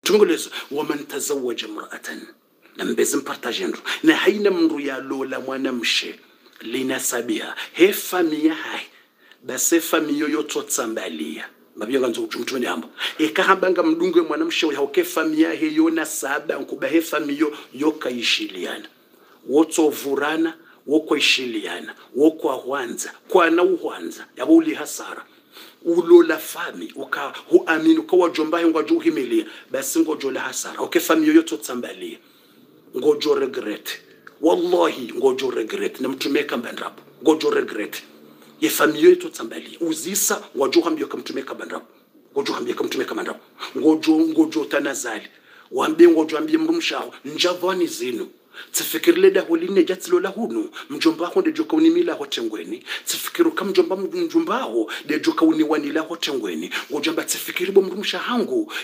tungolezo waman tazawwaja imra'atan nambezi mpartajendro na haina mndu ya lola mwanamshe linasabiha he famia hai base famio yoto tsambalia mabiyanga nzo mtumene hamba ekahambanga mdungwe mwanamshe hauke famia he yona saba nkuba he famio yokaishiliana woto vurana woko ishiliana woko ahwanza kwa na uhwanza yabo uli hasara ulola fami uka hu aminu kwa jomba ngwajo himilia basi ngojo la hasara okay fami yoyote tsambalia ngojo regret wallahi ngojo regret na mtumeka mbandrapo ngojo regret ye fami yoyote tsambalia uzisa ngojo hambio kamtumeka mbandrapo ngojo hambio kamtumeka mbandrapo ngojo tanazali waambie ngojo ambie mrumshao njavani zinu tsifikirile da holine jatsilo la hunu mjomba ho de joka unimila ho tengweni tsifikiru kam mjomba ho de joka uniwanila ho tengweni ngojamba tsifikiri bo mrumsha hangu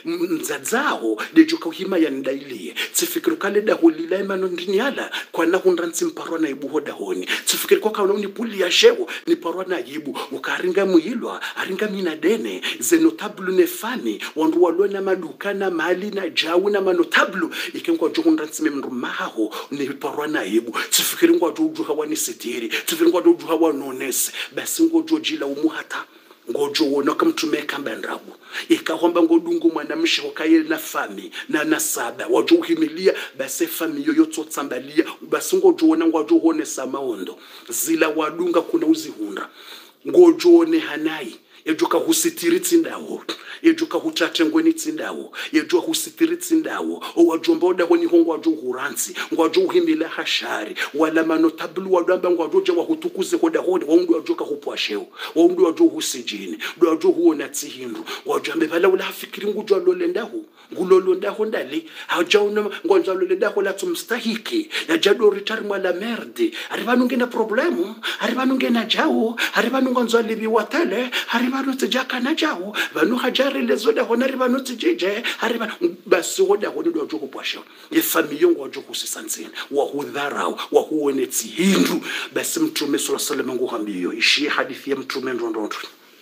mzadzao de joka uhima ya ndailie tsifikiru kale da holila imano ndiniala kwa na hundransi mparwa na ibu hoda honi tsifikiri kwa kauna unipuli ya shewo ni parwa na ibu ukaringa muhilwa aringa mina dene ze notablu nefani wandu walona maduka na mali na jawu na manotablu ikengwa jo hundransi memruma ho ni parwana yibu tsifikiri ngwajo ujuha wani sitiri tsifikiri ngwajo ujuha wanonese basi ngojo jila umuhata ngojo wona kamtumeka mbandrabu ikahomba ngodungu mwanamshe okaye na fami na nasaba wajo uhimilia basi fami yoyote tsambalia basi ngojo wona ngwajo hone samaondo zila wadunga kuna uzihunda ngojo one hanai ejuka husitiri tsindawo ejuka hutate ngweni tsindawo ejuka husitiri tsindawo owajomboda honi hongwa jo huransi ngwajo uhimila hashari wala manotablu wadamba ngwajo je wahutukuze hoda hodi wondu wajoka hupwasheo wondu wajo husijini wajo huona tsihindu wajambe bala ula fikiri ngujwa lolendaho ngulolondaho ndali hajauna ngwanza lolendaho la tumstahiki ya jado ritari mwala merde aribanu ngena problemu aribanu ngena jao aribanu ngwanza libi watele aribanu tjaka na jao banu hajari lezoda honari banu tjije aribanu basi hoda hodo do joko pwasho ye famille ngo joko sisansini wa hudharau wa huonetsi hindu basi mtume sallallahu alaihi wasallam ngohambiyo ishi hadithi ya mtume ndondondo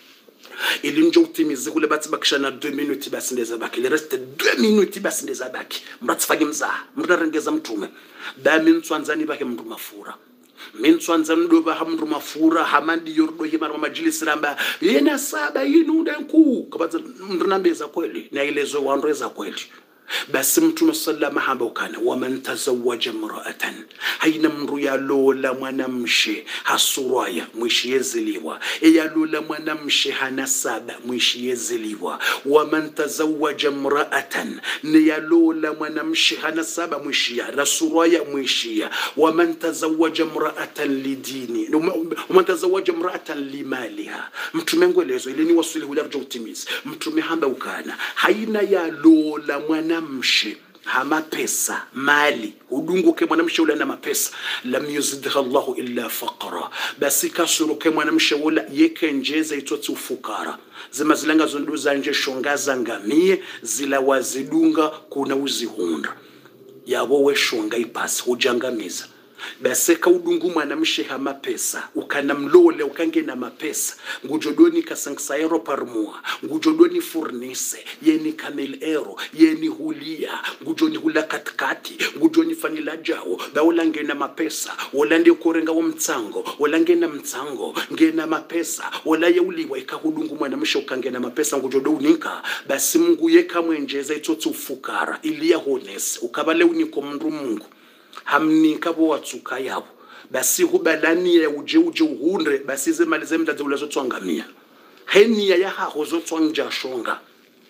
ili njo utimize kule bati bakishana 2 minutes basi ndeza baki le reste 2 minutes basi ndeza baki mratsifage mza mrarengeza mtume da mintswanzani bake mndu mafura mintswanza mdoba hamndu mafura hamandi yordo himara majilisi ramba yena saba yinu ndenku kabaza mrnambeza kweli na ilezo wanreza kweli basi mtume sallama habokana waman tazawwaja imra'atan haina mru ya lola mwanamshe hasuraya mwishi yeziliwa ya lola mwanamshe hanasaba mwishi yeziliwa waman tazawwaja imra'atan ni ya lola mwanamshe hanasaba mwishi ya rasuraya mwishi ya waman tazawwaja imra'atan lidini waman tazawwaja imra'atan limaliha mtume ngwelezo ile ni wasuli hularjo utimizi mtume habokana haina ya lola mwanamshe hama pesa mali udunguke mwanamshe ule na mapesa lam yuzidha Allahu illa faqra basi kasuruke mwanamshe ule yeke njeza itotsi ufukara zima zilanga zonduza nje shongaza ngamie zila wazidunga kuna uzihunda yabo we shonga ipasi hujangamiza basi ka udungu mwanamshe hama pesa ukana mlole ukangena mapesa ngujodoni kasanksaero parmua ngujodoni furnise yeni kamel ero yeni hulia ngujoni hula katikati ngujoni fanila jao daula ngena mapesa wala ndi kurenga wa mtsango wala ngena mtsango ngena mapesa wala yauliwa ikahudungu mwanamshe ukangena mapesa ngujodonika basi Mungu yeka mwenjeza itotsi ufukara ilia honese ukabale uniko mndu Mungu hamnika bo watsuka yabo basi hubalani ya uje uhunde basi zemali zemdaze ulazotwangamia henia ya haho zotwanja shonga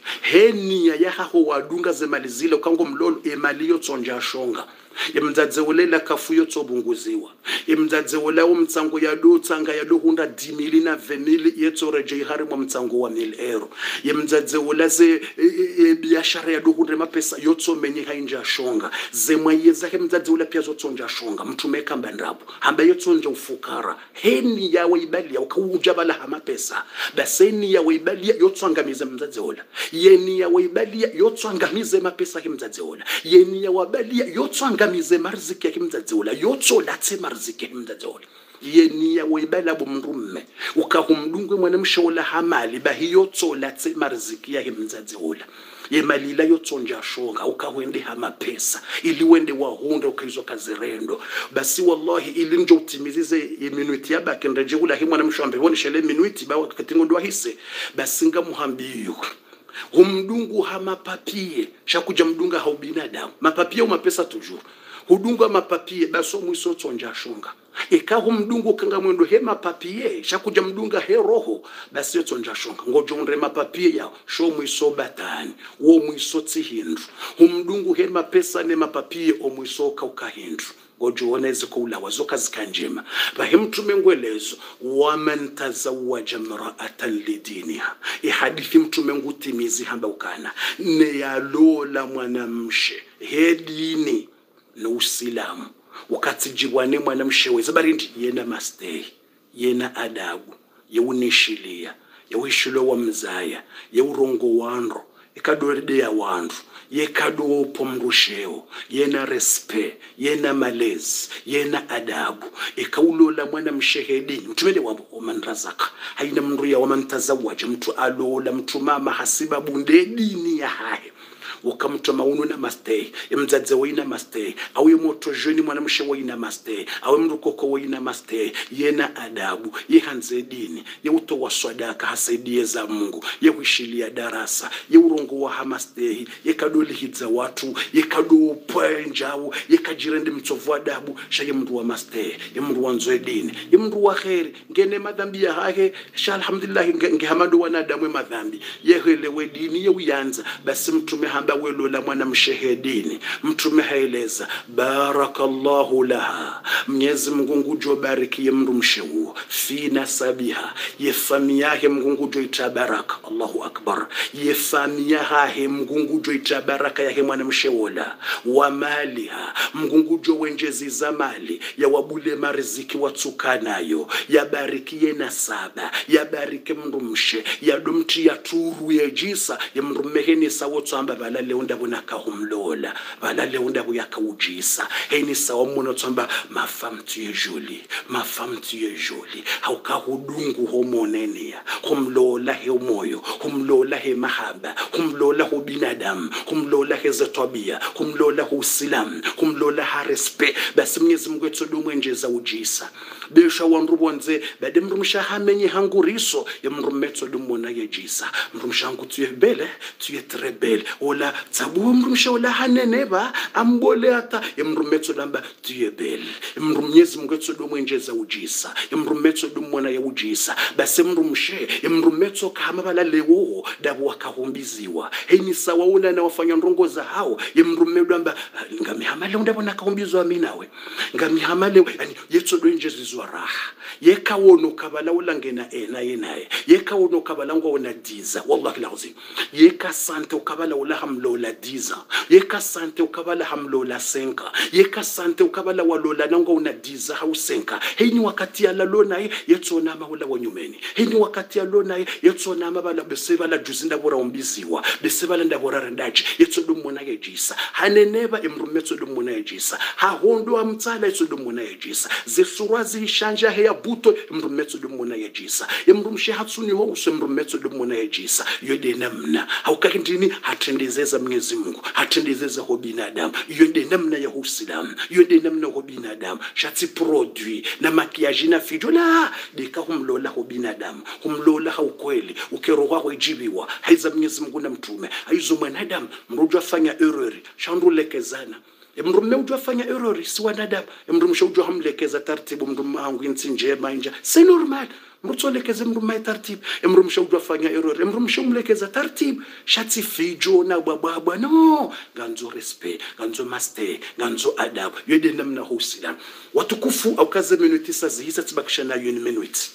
henia ya haho wadunga zemali zile ukango mlolo emali yotsonja shonga imdadze ulela kafu yotsobunguziwa imdadze ula umtsango ya do tsanga ya do hunda 10,000 na 20,000 yetsoreje ihari mu mtsango wa 1,000 euro imdadze ula ze biashara ya do hunda mapesa yotsomenye hainja shonga zemwa yeza imdadze ula pia zotsonja shonga mtume kamba ndapo hamba yotsonja ufukara heni yawe ibali ukawujabala hama pesa baseni yawe ibali yotsangamize mdadze ula yeni yawe ibali yotsangamize mapesa kimdadze ula yeni yawe ibali yotsangamize marziki ya kimdadze ula yotso latse marziki ya kimdadze ula yenia weibala bomrumme ukahumdungwe mwanamshe ola hamali bahiyotsola tse marziki ya himzazi ola yemalila yotsonja shonga ukawende hama pesa ili wende wahunda ukaizo kazirendo basi wallahi ili njo utimizize minuti yabake ndeje ula hi mwanamshe ambe wone shele minuti bawa katingo ndo hise basi ngamuhambiyo humdungu hama papie shakuja mdunga hau binadamu mapapie au mapesa tujuru hudunga mapapie baso mwiso tsonja shonga ikaho mdungu kanga mwendo he mapapie shakuja mdunga he roho basi tsonja shonga ngojo unre mapapie yao sho mwiso batani wo mwiso tsihindu humdungu he mapesa ne mapapie o mwiso kaukahindu ngojo oneze ko ulawa zoka zikanjema bahimtume ngwelezo waman tazawwaja mar'atan lidiniha ihadithi mtume ngutimizi hamba ukana ne yalola mwanamshe hedini no usilamu wakati jibwane mwanamshe weza barindi yena mastay yena adabu yeunishilia yeuishilo wa mzaya yeurongo wanro ikadoride ya wandu yekado pomrusheo yena respe yena malezi yena adabu ikaulola mwana mshehedini mtumele wa manrazaka haina mruya wa mantazawaja mtu alola mtu mama hasiba bunde dini ya hae ukamtoa mauno na mastay mzadze waina mastay au yemoto jeni mwanamshe waina mastay au mrukoko waina mastay yena adabu yehanze dini yeuto wa sadaka hasaidie za Mungu yewishilia darasa yeurongo wa hamastay yekadoli hidza watu yekado penjao yekajirende mtsovu adabu shaye mndu wa mastay yemndu wanzo dini yemndu wa khair ngene madhambi ya hahe sha alhamdulillah ngehamadu wanadamu madhambi yehelewe dini yeuyanza basi mtume welola mwana mshehedini mtume haeleza barakallahu laha Mwenyezi Mungu ngujo barikie mndu mshewu fi nasabiha yefami yake mngujo itabaraka Allahu akbar yefami yake mngujo itabaraka yake mwana mshewola wa maliha mngujo wenjezi za mali ya wabule mariziki watsukanayo yabarikie nasaba yabarike mndu mshe yadumti ya turu yejisa yemrumeheni sawo tsamba bala leunda bunaka humlola bala leunda buyaka ujisa heni sawa mwana tsamba mafamtu ye joli hauka hudungu homonenia humlola he moyo humlola he mahaba humlola ho binadamu humlola he zatabia humlola ho silam humlola ha respect basi Mwenyezi Mungu etsodumu enjeza ujisa besha wanrubonze bade mrumsha hamenye hanguriso ya mrumetso dumona yejisa mrumsha ngutuye bele tuye trebele ola tsabu mrumsha ola haneneba ambole ata ya mrumetso lamba tuye bele mrumyezi mngetso dumwenjeza ujisa ya mrumetso dumona ya ujisa base mrumshe ya mrumetso kama bala lewo dabu wakahombiziwa heni sawa una na wafanya ndongo za hao ya mrumedo lamba ngamihamale undabona kahombizwa minawe ngamihamale yani yetso dwenjeza raha yekawono kabala ulangena yenaye yekawono kabala ngona diza wallahi alazim yeka sante ukabala ulahamlola diza yeka sante ukabala hamlola senka yeka sante ukabala walola nango una diza hausenka heni wakati ya lalona yetsona mahula wanyumeni heni wakati ya lona yetsona mabala besebala juzinda bora umbiziwa besebala ndabora rendaji yetsodumona yejisa haneneba emrumetso dumona yejisa ha hondo amtsala yetsodumona yejisa zesurazi shanja he abuto mrumetso dumona yejisa emrumshe hatsuni ho usemrumetso dumona yejisa yode namna haukakindini hatendezeza Mwenyezi Mungu hatendezeza ho binadamu yode namna ya Uislamu yode namna ho binadamu shatsi produit na makiyaji na fijola deka humlola ho binadamu humlola ha ukweli ukeroha ho ijibiwa haiza Mwenyezi Mungu na mtume haizo mwanadamu mrujo afanya errori shandulekezana mrume ujafanya error si wanadamu mrumsha ujo hamlekeza taratibu mrume wangu njema inja c'est normal mrutsolekeze mrume taratibu mrumsha ujafanya error mrumsha umlekeza taratibu shati fijo na bababa no ganzo respect ganzo master ganzo adabu yede namna husila watukufu au kaze minuti sazihisa tibakisha na yuni minuti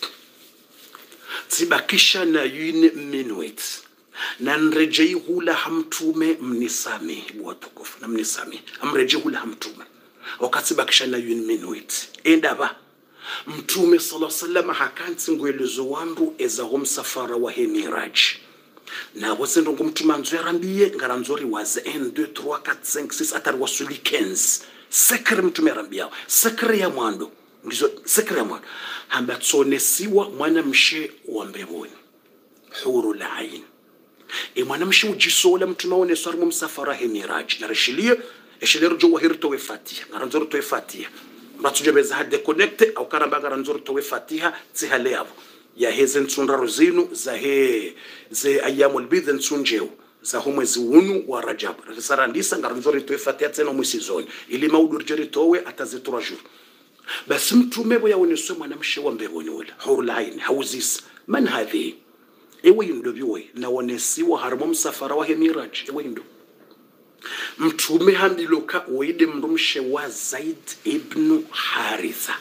tibakisha na yuni minuti na nrejei hula hamtume mnisami watukufu na mnisami amrejei hula hamtume wakati bakisha na yun minuit endaba mtume sallallahu alaihi wasallam hakanti ngwelezo wandu eza msafara wa Miraj na wasendo ngumtuma nzwerambiye ngaranzori waze 1 2 3 4 5 6 atari wasuli 15 sekre mtume rambia sekre ya mwando ngizo sekre mwana hamba tsonesiwa mwana mshe wa mbeboni hurul ain mwana mshe ujisola mtume wone sarmu msafara he miraj na rishilie eshilero jo wahirto we fatiha ngaranzoro to fatiha mbatuje beza hade connect au karamba ngaranzoro to fatiha tsihale yabo ya hezen tsundaro zinu za he ze ayamul bidhen tsunjeo za humwezi unu wa Rajab risarandisa ngaranzoro to fatiha tsena mwisizoni ili maudur jeri towe atazitura jour basi mtume bo yaoneswe mwana mshe wa mbeboni wala hurul ain hauzis man hadhi ewe ndo biwe naonesiwa harmo msafara wa he miraj ewe ndo mtume hambiloka oide mrumshe wa Zaid ibn Haritha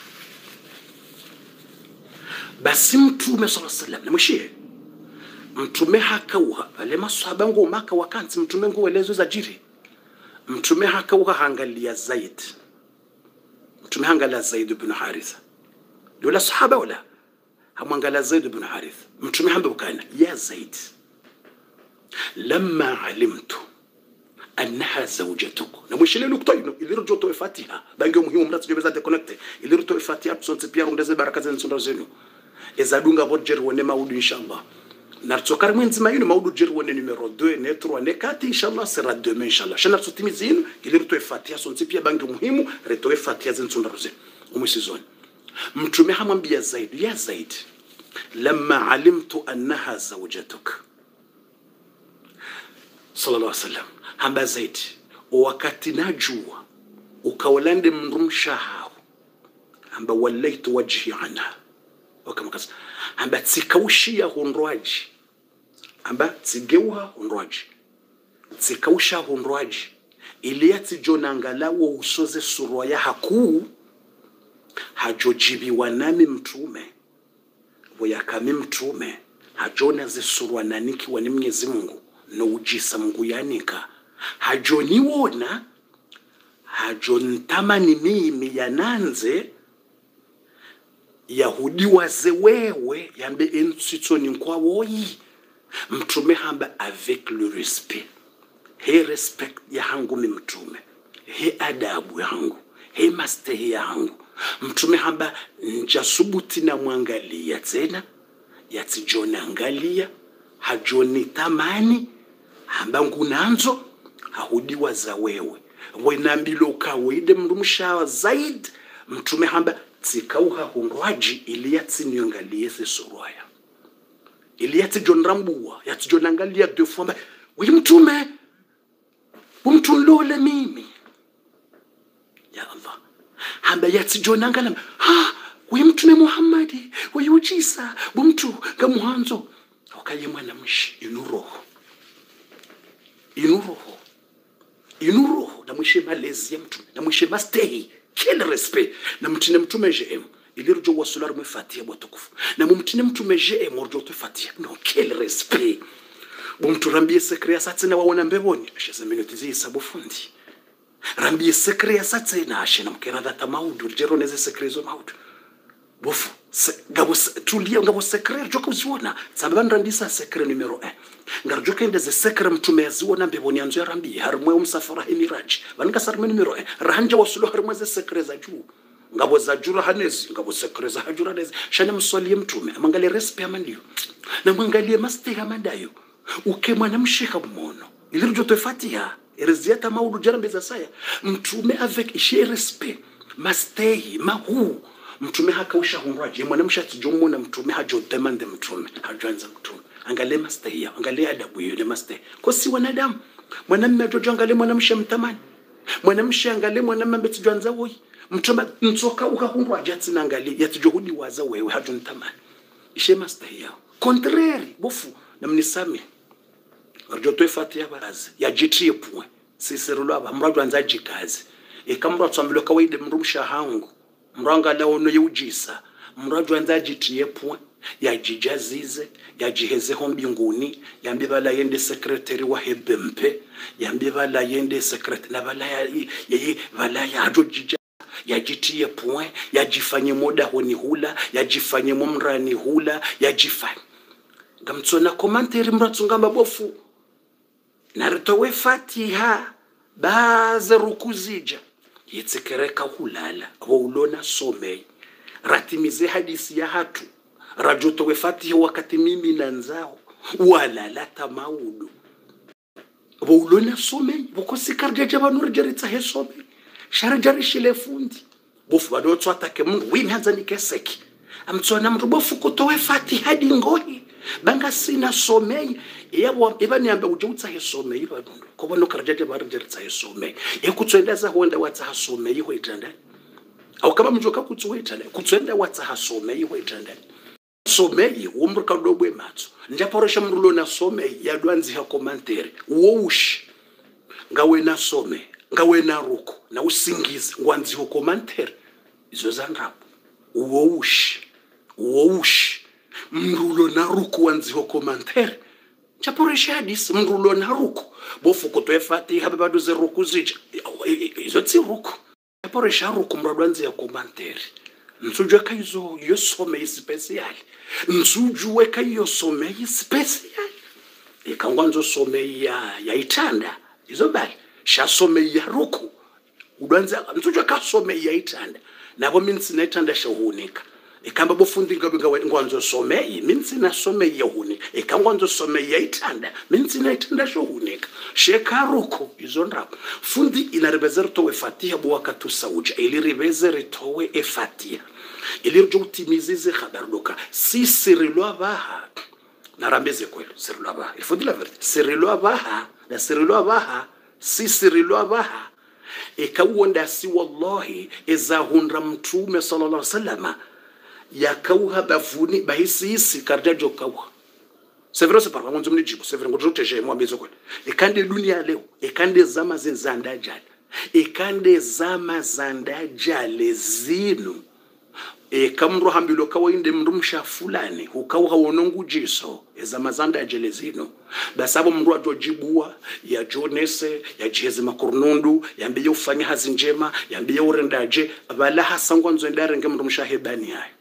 basi mtume sallallahu alaihi wasallam namshie mtume hakauha wale maswahaba ngo maka wakanti mtume ngo elezo za jiri mtume hakauha hangalia Zaid mtume hangalia Zaid ibn Haritha dola sahaba wala hamwangalia Zaid ibn Haritha mtume hambukana ya Zaid lamma alimtu أنها زوجتك نمشي له كتير اللي رجعوا توفاتها بانجوا مهم مرات جبزة تكونكت اللي رجعوا توفاتها بسنت بيارون ده زي بركة زين سنر زينو إذا دونغا بوجر ونه ماود إن شاء الله نرتوكر من زمان ماود جر ونه نمرو 2 نترو نكاتي إن شاء الله سر دemain إن شاء الله عشان نرتو تيمزين اللي رجعوا توفاتها سنت بيا بانجوا مهم رجعوا توفاتها زين سنر زين ومسيزون متومي حمام بيا زايد يا زايد لما علمت أنها زوجتك صلى الله عليه وسلم hamba Zaid wakati najua ukawalande mrumsha hao hamba walaitu wajhi anha wakamakaza hamba tsikaushia honroaji hamba tsigeuha honroaji tsikausha honroaji iliyati jonangalawo usoze surwa ya haku hajojibi wanami mtume wayakami mtume hajona zisurwa naniki wani Mwenyezi Mungu no ujisa Mungu yanika hajoni wona hajontamani mimi yananze Yahudi waze wewe yambe ensitoni nkwa woyi mtume hamba avec le respect he respect ya hangu mi mtume he adabu yangu he mastehi yangu mtume hamba njasubuti na mwangalia tena yatijona angalia hajoni tamani hamba ngunanzo hahudiwa za wewe wenambiloka weide mrumsha Zaid mtume hamba tsikauha hunrwaji iliyati niongalie se surwaya iliyati jonrambuwa yati jonangalia defamba we mtume umtulole mimi ya Allah hamba yati jonangala we mtume Muhammadi we ujisa bumtu gamuhanzo okaye mwana mshi inuroho na mwishe malezi ya mtume na mwishe mastehi quel respect na mtine mtume GM ilirjo wasular mfatia botukufu na mumtine mtume GM orjo tufatia no quel respect bumtu rambie sekre satsina waona mbeboni ashaza minute zi sabufundi rambie sekre satsina ashina mkera data maudu jeroneze sekrezo maudu bofu gabo tulia ngabo sekre joka uziona sababu ndandisa sekre numero 1 ngarjoka ndeze sekre mtume aziona mbeboni anzo yarambi harmwe umsafara emiraji banika sarme numero 1 rahanja wasulo harmwe ze sekre za juu ngabo za jura hanezi ngabo sekre za hajura nezi shana mswalie mtume amangalie respect amandio na mwangalie masteha madayo ukemwa na mshika mmono ilirjo tofatia ereziata maudu jarambe za saya mtume avec ishi respect mastehi mahu mtume hakausha hunraji mwanamsha tijomo na mtume hajo demande mtume hajanza mtume angalie mastehi angalie adabu yule mastehi kwa si wanadamu mwanamume ajojo angalie mwanamsha mtamani mwanamsha angalie mwanamume betijanza woi mtume ntoka ukahunraji atina angalie yatijohudi waza wewe hajo mtamani ishe mastehi yao contraire bofu na mnisame arjo tofatia barazi yajitie point siserulo aba mrado anzaji kazi ekamro tsambilo kawaide mrumsha hangu mranga la ono yujisa mrado anzaji tie point yajijazize yajiheze hombinguni yambibala yende secretary wa hebempe yambibala yende secretary na bala yayi bala yajojija yajitie point yajifanye moda honi hula yajifanye mumrani hula yajifanye ngamtsona commentaire mratsunga mabofu naritowe fatiha baza rukuzija yitsekereka hulala wo ulona somei ratimize hadisi ya hatu rajotowe fatiha wakati mimi na nzao wala lata maudu boulona some bokosi karjaja banurjaritsa he some sharjari shile fundi bofu bado tswatake mundu wimhanza nikeseki amtsona mndu bofu kutowe fatiha dingohi banga sina somei yabo ibani ambe ujutsa he somei badundu kobono karjaja barjaritsa he somei ekutswendeza honda watsa ha somei ho itanda au kama mjoka kutsuwetana kutswenda watsa ha somei ho itanda somei umruka dobwe matso ndaporosha mrulo na somei yadwanzi ha komantere woush ngawe na some ngawe na ruko na usingizi ngwanzi ho komantere izo zangapo woush mrulo na ruko wanzi ho komantere chaporosha hadisi mrulo na ruko bofu kutoe fatiha babado ze ruko zija izo tsi ruko chaporosha ruko mradwanzi ya komantere nsujwe kaizo yo somei special nsujwe kayo somei special ikangwanzo somei ya itanda izo bali sha somei ya ruku udwanza nsujwe ka somei ya itanda nabo minsi na itanda shahunika ikamba bofundi ngabe ngwanzo somei minsi na somei ya hunika ikangwanzo somei ya itanda minsi na itanda shahunika sheka ruku izo ndapo fundi inarebezerto we fatiha bwakatu sauja ili rebezerto we fatiha ili rjutimizize khabaruka si sirilwa baha narambeze kwelo sirilwa baha il faut dire la vérité sirilwa baha la sirilwa baha si sirilwa baha ikawonda si wallahi iza hundra mtume sallallahu alaihi wasallam yakauha bafuni bahisi karjajo kauha c'est vrai c'est pas vraiment mzumni jibu c'est vrai ngojote je moi bezo kwelo ikande dunia leo ikande zama zinzanda jale ikande zama zanda jale zinu kamro hambilo kawainde mrumsha fulani ukawa wonongu jiso ezamazanda ajelezino basabo mndu ajojibua ya jonese ya jeze makurunundu yambiye ufanya hazi njema yambiye urendaje bala hasangwa nzendare nge mrumsha hebani hayi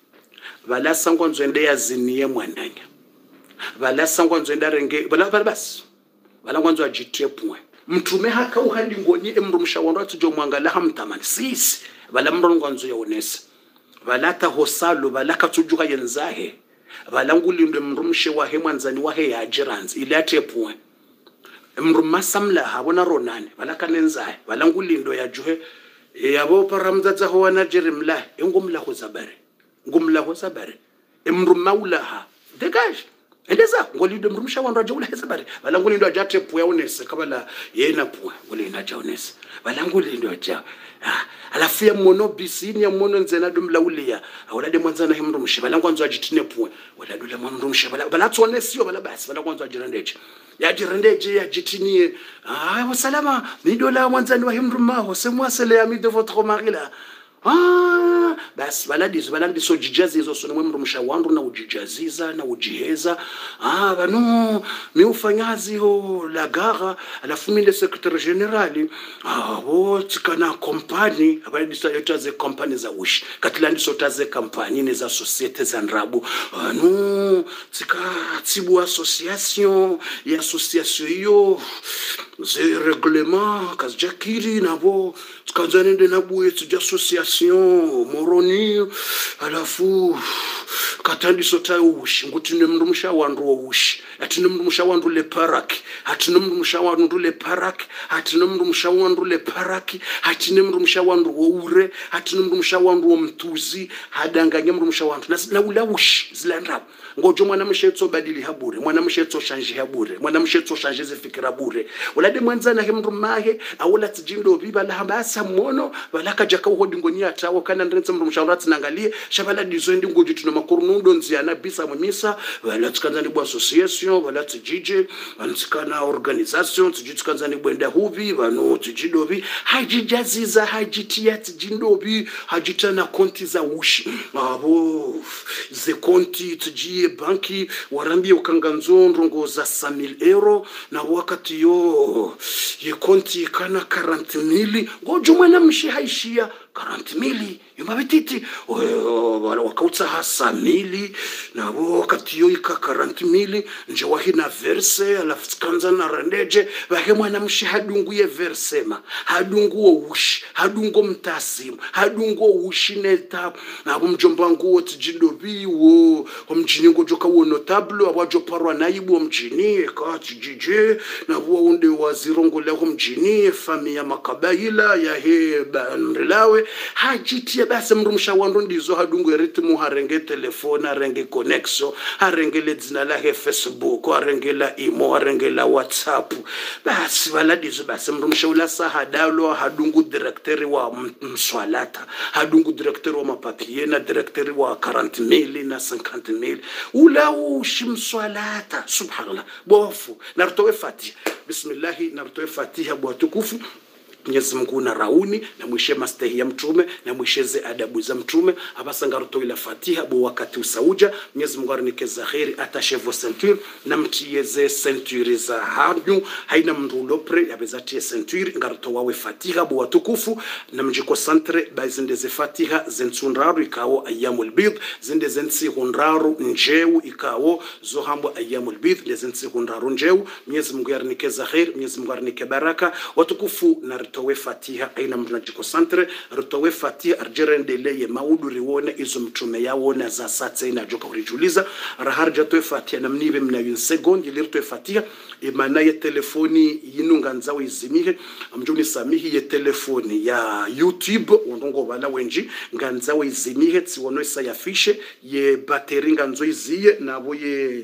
bala sangwa nzende yaziniye mwananya bala sangwa nzendare nge bala bas bala ngwanzo ajitepwe mtume haka uhandi ngoni emrumsha wandu atujo mwangala hamtamani sisi bala mrongo nzo yaonesa balata hosalo balaka tujuka yenzahe balangulinde mrumshe wa hemwanzani wa he yajiranzi ilate point mrumasamla habona ronane balaka nenzahe balangulindo yajuhe yabo paramzaza ho wanajirimla engumla ho zabare emrumaulaha degage endeza ngolindo mrumsha wandu ajula hezabare balangulindo ajate point yaonese kabala yena point ngolina jaonese balangulindo aja alafu ya mono bisini ya mono nzena dumla ulia awalade mwanzana himru mshibala ngwanzo ajitine point wala dule mwandu mshibala bala tsone sio bala basi bala ngwanzo ajirendeje ya jitinie wasalama ni dola mwanzani wa himru maho c'est moi c'est l'ami de votre mari là basi balandi so jijazi hizo sone mwemru mshawandu na ujijaziza na ujiheza bano mi ufanyazi ho la gara alafu mimi le secrétaire général wotikana compagnie abadi so yotaze compagnie za wish katlandi so taze compagnie ne za société za nrabu no tika tibu association yo ze règlement kazjakiri nabo tkanzane de nabu etu association moroni alafu katandi sota ushi ngutine mndu mshawandu wo ushi atine mndu mshawandu le paraki atine mndu mshawandu le paraki atine mndu mshawandu le paraki atine mndu mshawandu wo ure atine mndu mshawandu wo mtuzi hadanganye mndu mshawandu na ula ushi zilanda ngojo mwana mshetso badili habure mwana mshetso change habure mwana mshetso change zifikira bure ulade mwanzana he mndu mahe awula tijindo biba la habasa mono balaka jaka uhodi ngonia tawo kana ndrenze mndu mshawarati nangalie shabala dizoendi ngojo tuna makurunundo nziana bisa mwimisa wala tkanzani bwa association wala tijije antsikana organisation tijitkanzani bwenda hubi vano tijidobi hajijaziza hajitia tijindobi hajitana konti za ushi ze konti tijie banki warambie ukanganzo ndrongo za 100,000 euro na wakati yo ye konti kana 40,000 ngojo mwana mshi haishia 40,000 yumabititi wakautsa hasa mili na wakati yo ika 40,000 nje wahina verse alafu kanza na randeje wake mwana mshi hadungu ye verse ma hadungu wo ushi hadungu mtasimu hadungu wo ushi neta na mjomba wangu wote jidobi wo mjini joka wo notable abajo parwa naibu mjini kati jije na wo unde wazirongo leo mjini famia makabaila ya he banrilawe hajitia basi mrumsha wandu ndizo hadungu ritmu harenge telefone harenge konexo harenge ledzina la Facebook harenge la imo harenge la WhatsApp basi waladizo basi mrumsha ula sahadalo hadungu directeur wa mswalata hadungu directeur wa mapapier na directeur wa 40,000 na 50,000 ula ushimswalata subhanallah bofu nartowe fatiha bismillah nartowe fatiha bwa tukufu Mwenyezi Mungu na rauni na mwishe mastehi ya mtume na mwisheze adabu za mtume abasanga ruto ila fatiha bo wakati usauja Mwenyezi Mungu arnikeza khairi atashevo ceinture na mtiyeze ceinture za hanyu haina mndulo pre yabezatie ceinture ngaruto wawe fatiha bo watukufu na mjiko centre bazinde ze fatiha zentsunraru ikawo ayyamul bid zinde zensi hunraru njeu ikawo zohambo ayyamul bid lezensi hunraru njeu Mwenyezi Mungu arnikeza khairi Mwenyezi Mungu arnike baraka watukufu na rutowe fatiha aina mnajiko centre rutowe fatiha arjerendeleye maudu riwone izo mtume yaona za satse ina joka kurijuliza raharja towe fatiha namnibe mna yun sekondi lirtowe fatiha imana ye telefoni yinunga nzawo izimihe amjuni samihi ye telefoni ya YouTube undongo bana wenji nganzawo izimihe tsiwono sa yafishe ye bateri nganzo iziye nabo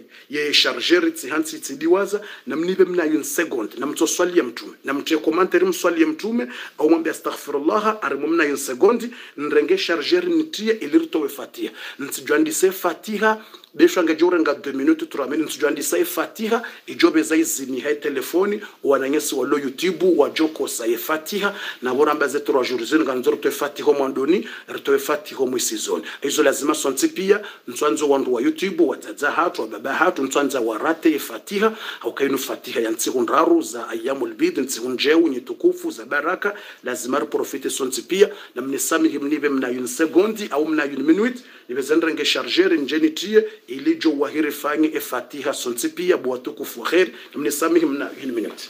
ye charger tsihansi tsidiwaza namnibe mna yun sekondi namtoswali ya mtume namtie commentaire mswali mtume au mwambie astaghfirullah arimumna yin sekondi nrenge charger nitie ilirtowe fatiha nsijwandise fatiha beshanga jorenga 2 minutes 3 minutes nsijwandise fatiha ijobe zaizini hai telefoni wananyesi wa YouTube wa joko sa fatiha na boramba ze 3 jours zinga nzorto fatiha mwandoni rtowe fatiha mwisizoni izo lazima sonti pia nswanzo wandu wa YouTube wataza hatu wa baba hatu nswanza warate fatiha au kainu fatiha ya ntsihunraru za ayyamul bid nsihunjeu nyitukufu za baraka lazima profite sonti pia na mnisami himnibe mna yun sekondi au mna yun minute nibezenrenge charger njenitie ilijo wahiri fanyi fatiha sonti pia bwatukufu khair na mnisami himna yun minute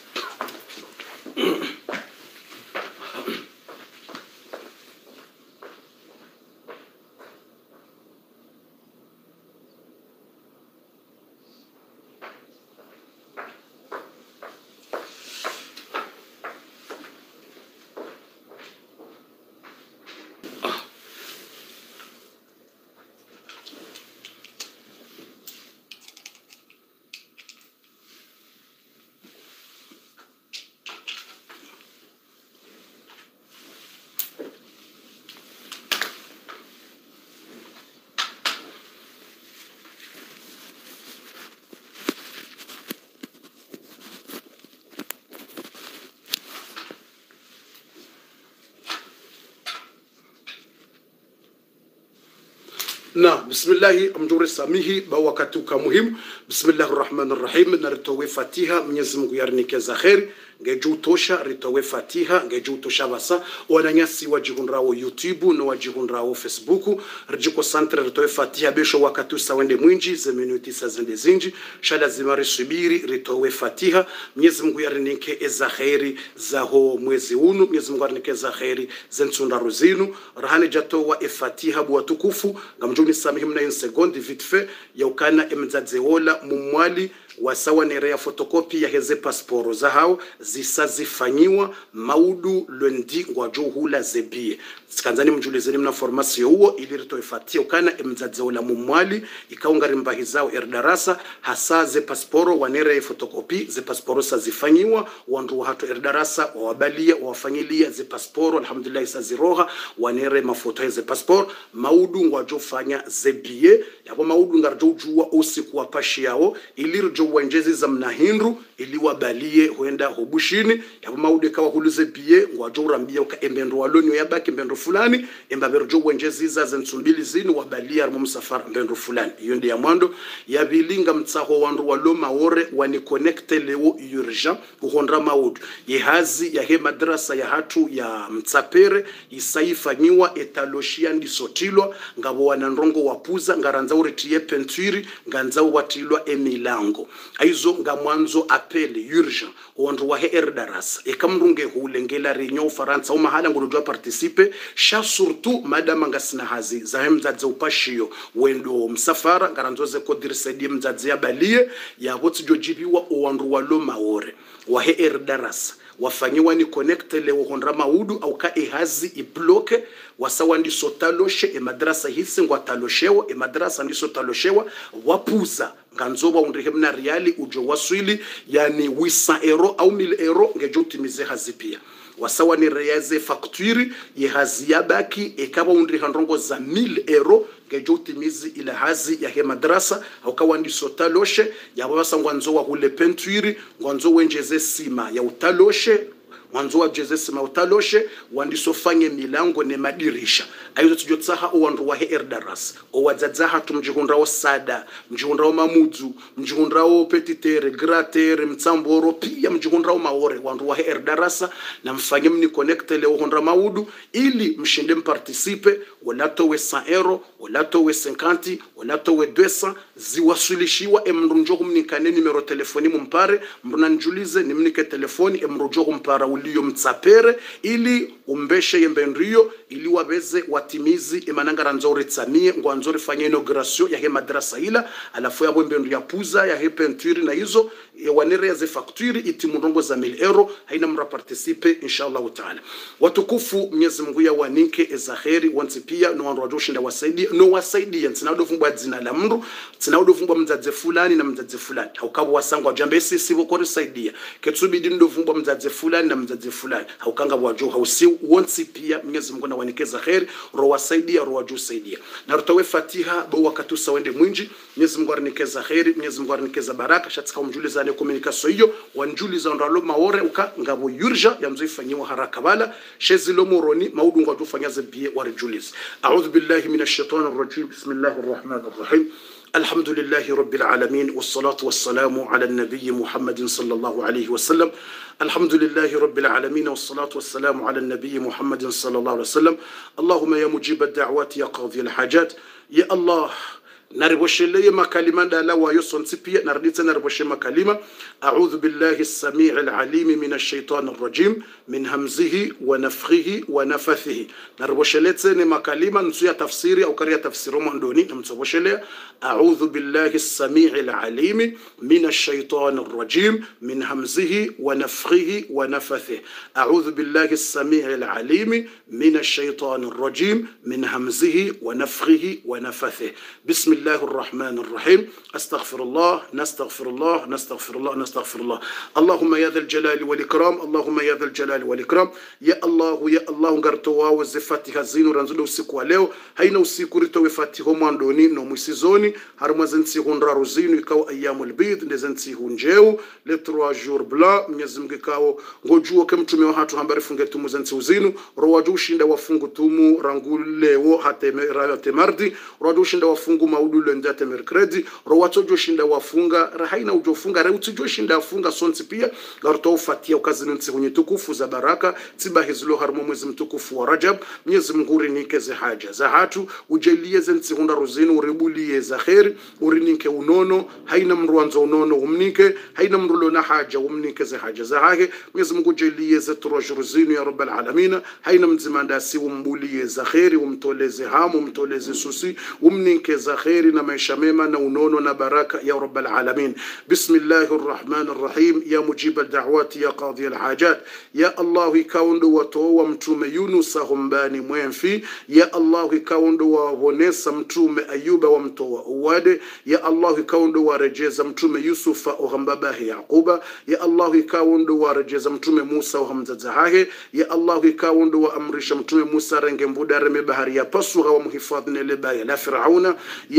na bismillahi amjuri samihi ba wakati muhimu bismillahir rahmanir rahim naritowe fatiha Mwenyezi Mungu yarnikeza khair ngeju tosha ritowe fatiha ngeju tosha basa wananyasi wajihunrawo YouTube no wajihunrawo Facebook rjiko centre ritowe fatiha besho wakati usawende mwinji ze minuti sazende zinji shala zimari subiri ritowe fatiha Mwenyezi Mungu yarnike eza khairi zaho mwezi unu Mwenyezi Mungu yarnikeza khairi zensunda rozinu rahani jato wa fatiha bwa tukufu ngamjuni samihim na sekondi vite fait yaukana emzazeola mumwali wasawa nerea fotokopi ya heze pasporo za hao zisazifanyiwa maudu lundi ngwajuhula zebie sikanzani mjulizeni mna formasio huo ili ritoifatia ukana emzazeola mumwali ikaungari mbahi zao erdarasa hasa ze pasporo wanerea fotokopi ze pasporo sazifanyiwa wandu hato erdarasa wawabalia wafanyilia ze pasporo alhamdulillah saziroha wanere mafoto heze pasporo maudu ngwajufanya zebie yabo maudu ngarjujua usiku wa pashi yao ili berjo wenjezi za mnahindu ili wabalie huenda hubushini ya maude kawa huluze biye ngwajo urambia uka embendo walonyo yabaki embendo fulani emba berjo wenjezi za zensumbili zini wabalia armo msafara embendo fulani. Iyo ndi ya mwando ya bilinga mtsaho wandu walo maore wani connecte leo urgent kuhondra maudu yehazi ya he madrasa ya hatu ya mtsapere isaifanyiwa etaloshia ndisotilwa ngabo wanandrongo wapuza ngaranza uretiye penturi nganza watilwa emilango aizo ngamwanzo apele urgent wandu wa her darasa ekamrunge hulengela renyo ufaransa umahala ngurujwa participe sha surtout madama ngasina hazi zahemza upashio wendo msafara ngaranzoze kodirsaidi mzazi ya balie ya wotsi jojibiwa wandu walo maore wa her darasa wafanyiwa ni connecte leo hondra maudu au ka ehazi ibloke wasawa ndiso taloshe madrasa hisi ngwa taloshewa madrasa ndiso taloshewa wapuza nganzoba undrihemna reali ujo waswili yani 800 euro au 1000 euro ngejo utimize hazi pia wasawa ni reyaze facture ye hazi yabaki ekaba undrihandrongo za 1000 euro ngejo utimizi ila hazi ya he madrasa au kawa ndiso taloshe ya wasa ngwanzowa hule pentwiri ngwanzo wenjeze sima ya utaloshe mwanzo wa jezesi mautaloshe wandisofanye milango ne madirisha ayo tujotsaha owandu wa her daras o wadzadzaha tumjihundrao sada mjihundrao mamudzu mjihundrao petitere gratere mtsamboro pia mjihundrao maore wandu wa her darasa na mfanye mni connecte leo hondra maudu ili mshinde mparticipe walato we 100 euro walato we 50 walato we 200 ziwasulishiwa emrunjoku mnikane numero telefoni mumpare mruna njulize nimnike telefoni emrunjoku mpara uliyo mtsapere ili umbeshe yembendrio ili wabeze watimizi emanangara nzori tsamie ngwanzori fanye inauguration ya he madrasa ila alafu ya mbendrio ya puza ya he penturi na hizo wanere ya ze facture itimurongo za 1000 euro haina mra participe inshallah taala. Watukufu Mwenyezi Mungu ya wanike ezaheri wanti pia no wandu wajoshinda wasaidia no wasaidia tsinado vumbwa dzina la mndu tsinado vumbwa mdzadze fulani na mdzadze fulani haukabo wasangwa jambe sisi bokori saidia ketsubidi ndo vumbwa mdzadze fulani na mdzadze fulani haukanga wajo hausi wanti pia Mwenyezi Mungu na wanike ezaheri ro wasaidia ro wajo saidia na rutawe fatiha bo wakatusa wende mwinji Mwenyezi Mungu arinike ezaheri Mwenyezi Mungu arinike za baraka shatika umjuliza ne communication hiyo wanjuliza ndalo maore uka ngabo urja ya mzifanyiwa haraka bala shezilo moroni maudu ngwa tufanya zebie warijuliza. A'udhu billahi minash shaitanir rajim. Bismillahir rahmanir rahim. Alhamdulillahi rabbil alamin wassalatu wassalamu ala an-nabiy Muhammadin sallallahu alayhi wasallam. Alhamdulillahi rabbil alamin wassalatu wassalamu ala an-nabiy Muhammadin sallallahu alayhi wasallam. Allahumma ya mujib ad-da'wati ya qadhi al-hajat ya Allah naribosheleye makalima ndala wayo sonsipia nariditse nariboshe makalima. A'udhu billahi as-sami'il 'alim minash shaitanir rajim min hamzihi wa nafthihi wa nafathihi. Naribosheletse ne makalima nsu ya tafsiri au karia tafsiri mwandoni namsoboshelea. A'udhu billahi as-sami'il 'alim minash shaitanir rajim min hamzihi wa nafthihi wa nafathihi. A'udhu billahi as-sami'il 'alim minash shaitanir rajim min hamzihi wa nafthihi wa nafathihi. Bismillah الله الرحمن الرحيم. استغفر الله نستغفر الله نستغفر الله نستغفر الله. اللهم يا ذا الجلال والإكرام اللهم يا ذا الجلال والإكرام يا الله يا الله ngartoa wazifatiha zinu ranzulo usiku wa leo haina usiku rito wefatiho mwandoni no mwisizoni harumwazensi hundra rozinu ikawa ayyamul bid ndezensi hunjeu le 3 jours blanc Mwenyezi Mungu ikawo ngojuo ke mtume wa hatu hambari funge tumu zensi uzinu rowaju shinda wafungu tumu rangulewo hate mardi rowaju shinda wafungu maudu lendate mercredi rowatojo shinda wafunga rahaina ujofunga reutujo shinda wafunga sonsi pia garto ufatia ukazinu nsi hunye tukufu za baraka tiba hizlo harmo mwezi mtukufu wa Rajab. Mwenyezi Mungu nikeze haja za hatu ujelie zensi hunda rozinu uribulie za kheri urinike unono haina mruanzo unono umnike haina mrulo na haja umnike za haja za hake. Mwenyezi Mungu ujelie za turajuruzinu ya Rabbal Alamina haina mzimandasi umbulie za kheri umtoleze hamu umtoleze susi umnike za kheri na maisha mema na unono na baraka ya Rabbal Alamin. Bismillahir Rahmanir Rahim. Ya mujib al-da'wati ya qadhi al-hajat ya Allah ikaundo watoa mtume Yunus humbani mwemfi ya Allah ikaundo wabonesa mtume Ayuba wa mtoa uwade ya Allah ikaundo warejeza mtume Yusufa uhambabahi Yaquba ya Allah ikaundo warejeza mtume Musa uhamzazahahe ya Allah ikaundo waamrisha mtume Musa renge mbudare mebahari ya pasuha wa muhifadhi neleba ya la Firauna ya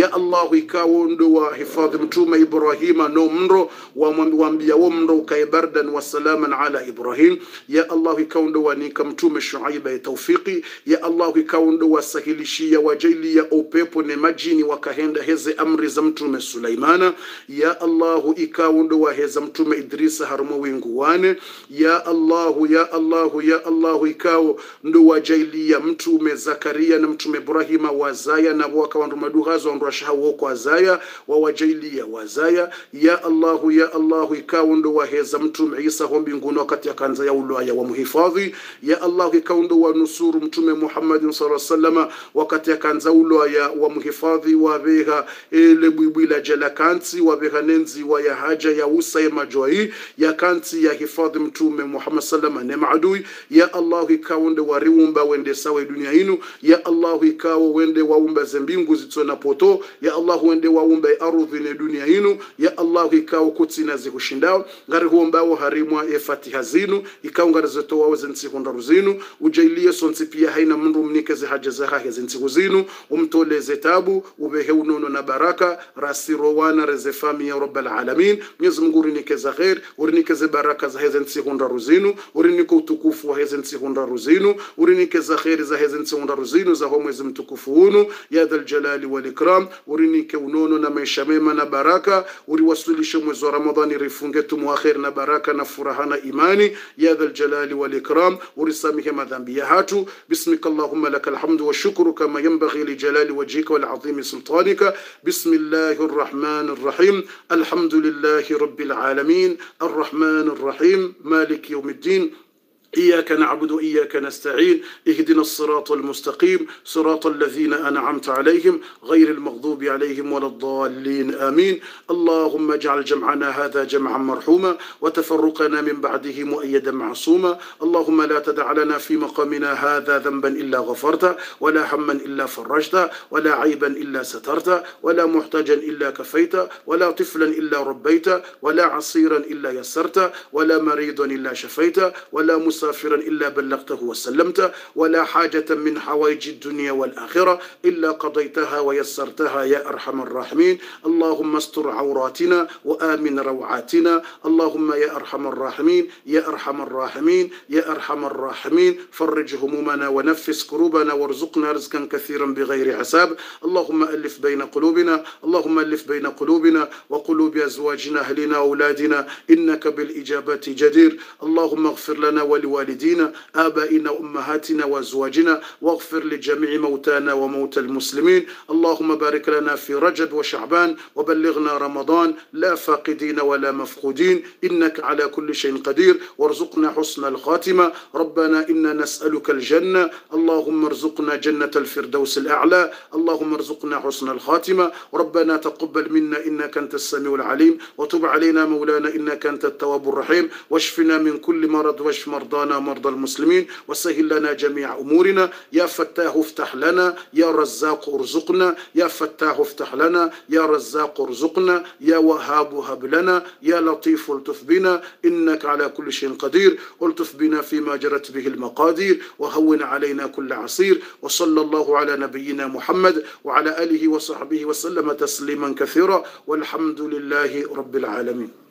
ya Allah ikawo ndo wa hifadhi mtume Ibrahima no mro wambia wo mro ukaibardan wa salaman ala Ibrahim. Ya Allah ikawo ndo wanika mtume Shuaiba tawfiki. Ya Allah ikawo ndo wasahilishia wajailia upepo ne majini wakahenda heze amri za mtume Sulaimana. Ya Allah ikawo ndo waheza mtume Idrisa harumo winguwane. Ya Allah ya Allah ya Allah ikawo ndo wajailia mtume Zakaria na mtume Ibrahima wazaya na wakawandu maduhazo andurashaha woko wazaya wawajailia wazaya. Ya Allah ikawo ndo waheza mtume Isa hombi nguno wakati akanza ya ulwaya wa muhifadhi. Ya Allah ikawo ndo wanusuru mtume Muhammad sallallahu alaihi wasallam wakati akanza ulwaya wa muhifadhi wabeha ele bwibwila jala kanti wabeha nenzi wa ya haja ya usa ya majoi ya kanti ya hifadhi mtume Muhammad sallallahu ne maadui. Ya Allah ikawo ndo wariumba wende sawa dunia inu. Ya Allah ikawo wende waumba zembingu zitona poto. Ya Allah wende waumba ardhi ne dunia inu. Ya Allah ikawo kutsina zikushindao ngari huombao harimwa Fatiha zinu ikawo ngari zetoa wazensi hondaru zinu ujailie sonsi pia haina mndu mnikeze haja za hahe zensi zinu umtoleze tabu ubehe unono na baraka rasiro wana rezefami ya Rabbal Alamin. Mwenyezi Mungu urinike khair urinike baraka za zensi hondaru zinu urinike utukufu wa zensi hondaru zinu urinike khair za zensi hondaru zinu za mwezi mtukufu unu ya dhal jalali wal ikram urinike unono na maisha mema na baraka uriwasilishe mwezi wa Ramadhani rifunge tumu khair na baraka na furaha na imani ya dhal jalali wal ikram urisamihe madhambi ya hatu. Bismikallahumma lakal hamdu wa shukru kama yanbaghi li jalali wajhika wal azimi sultanika. Bismillahir rahmanir rahim. Alhamdulillahi rabbil alamin arrahmanir rahim maliki yawmiddin. إياك نعبد وإياك نستعين اهدنا الصراط المستقيم صراط الذين أنعمت عليهم غير المغضوب عليهم ولا الضالين آمين. اللهم اجعل جمعنا هذا جمعا مرحوما وتفرقنا من بعده مؤيدا معصوما. اللهم لا تدع لنا في مقامنا هذا ذنبا إلا غفرته ولا هما إلا فرجته ولا عيبا إلا سترته ولا محتاجا إلا كفيته ولا طفلا إلا ربيته ولا عصيرا إلا يسرته ولا مريضا إلا شفيته ولا مسافرا إلا بلغته وسلمته ولا حاجة من حوائج الدنيا والآخرة إلا قضيتها ويسرتها يا أرحم الراحمين. اللهم استر عوراتنا وآمن روعاتنا. اللهم يا أرحم الراحمين يا أرحم الراحمين يا أرحم الراحمين فرج همومنا ونفس كروبنا وارزقنا رزقا كثيرا بغير حساب. اللهم ألف بين قلوبنا اللهم ألف بين قلوبنا وقلوب أزواجنا أهلنا وأولادنا إنك بالإجابة جدير. اللهم اغفر لنا ولوالدينا آبائنا وأمهاتنا وأزواجنا واغفر لجميع موتانا وموتى المسلمين. اللهم بارك لنا في رجب وشعبان وبلغنا رمضان لا فاقدين ولا مفقودين إنك على كل شيء قدير. وارزقنا حسن الخاتمة. ربنا إنا نسألك الجنة اللهم ارزقنا جنة الفردوس الأعلى. اللهم ارزقنا حسن الخاتمة. ربنا تقبل منا إنك أنت السميع العليم وتب علينا مولانا إنك أنت التواب الرحيم. واشفنا من كل مرض واشف مرضانا مرضى المسلمين وسهل لنا جميع أمورنا. يا فتاح افتح لنا يا رزاق ارزقنا. يا فتاح افتح لنا يا رزاق ارزقنا. يا وهاب هب لنا. يا لطيف التف بنا إنك على كل شيء قدير. التف بنا فيما جرت به المقادير وهون علينا كل عسير. وصلى الله على نبينا محمد وعلى آله وصحبه وسلم تسليما كثيرا والحمد لله رب العالمين.